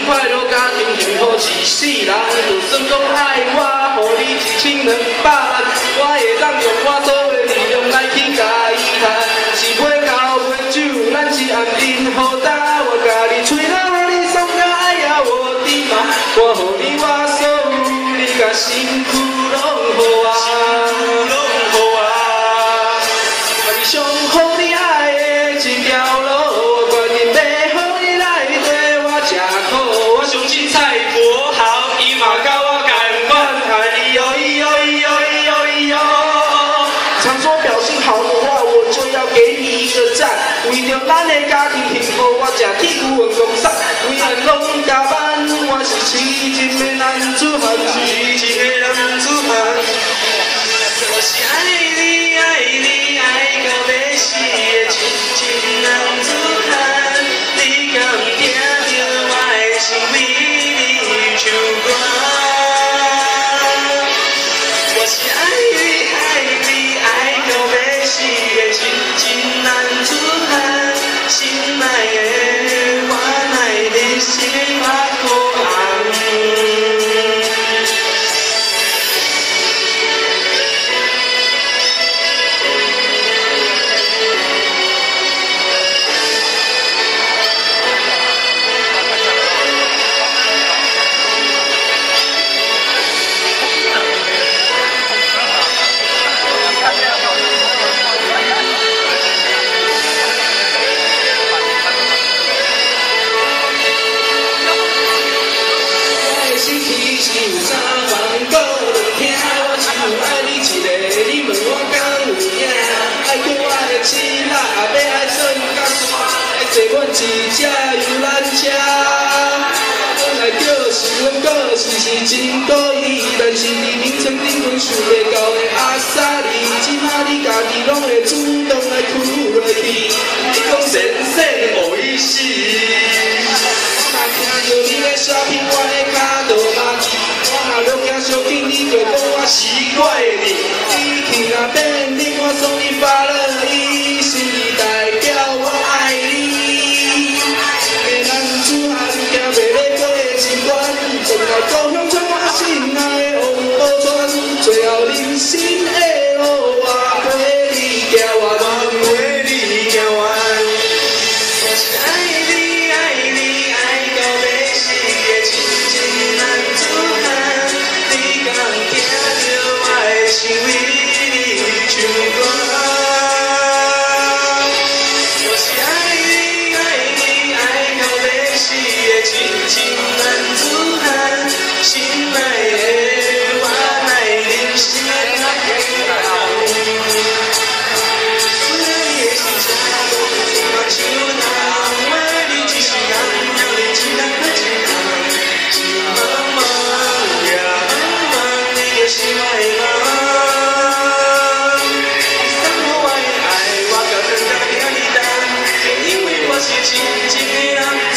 快乐，家庭幸福，一世人。就算讲爱我，予你1200万，我会当用我所有力量来去甲伊赚。是买交买酒，咱是暗饮好打，我甲你吹落，予你爽到爱呀我的妈，我予你我所有，你甲辛苦拢予我。 上好你爱的一条路，我决定要予你来对我吃苦。我相信蔡国豪，伊嘛甲我同款爱你哟咿哟咿哟咿哟咿哟。常说表现好的话，我就要给你一个赞。为着咱的家庭幸福，我吃铁骨运动衫，每日拢加班。我是痴情的男子汉，痴情的男子汉。我是爱你爱你。 到要死的真情男子汉，你敢听到我的心为你唱歌？我是爱你爱你爱到要死的真情男子汉，心爱的我乃你心的花可红。 坐阮一只游览车，本来就是阮个性是真故意，但是伫名称顶阮想袂到的阿萨利，即马你家己拢会主动来哭落去，你讲先生何意思？我若听着你咧刷屏，我的脚都麻痹，我若落惊小紧，你就讲我是怪你，你去若变你，我送你发了伊，心里代表我爱你。 本来高雄唱我心爱的王宝钏，最后人生的路我陪你行完，陪你行完。我是爱你爱你爱到要死的真情男子汉，你敢听到我的心为你唱歌？我是爱你爱你爱到要死的真情男子汉。 心爱的，我乃人生的太阳。虽然你的心情无像手人，我你一世人，让你一人过一人。一茫茫夜茫茫，你就是我的梦。送我的爱，我到天涯海角等，就因为我是真正的人。